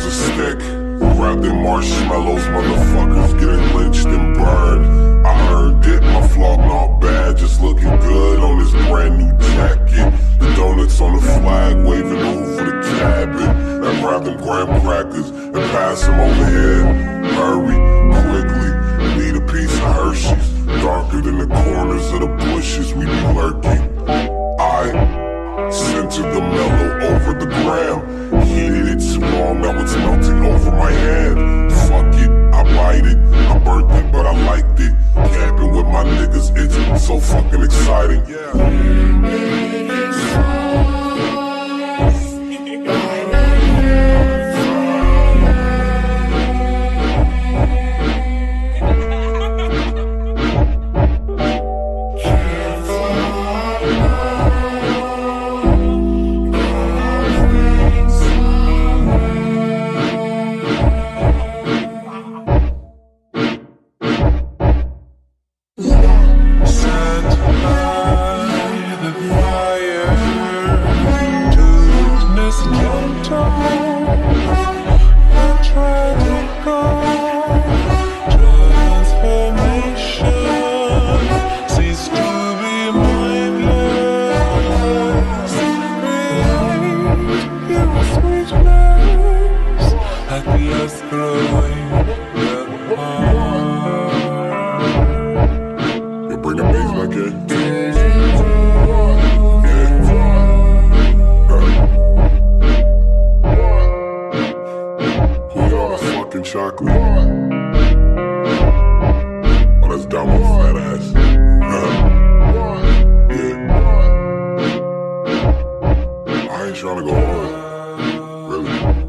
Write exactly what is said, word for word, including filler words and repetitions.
a stick. Wrapped in marshmallows, motherfuckers getting lynched and burned. I earned it, my vlog not bad, just looking good on this brand new jacket. The donuts on the flag, waving over the cabin. And grab them graham crackers and pass them over here. Hurry, quickly, need a piece of Hershey's. Darker than the corners of the bushes we be lurking. I centered the mellow over the gram. Heated it too long, now it's melting over my hand. Fuck it, I bite it, I burnt it, but I liked it. Camping with my niggas, it's so fucking exciting. You bring the bass back in. Chocolate. Oh, that's down my fat ass. Yeah. I ain't trying to go hard. Really.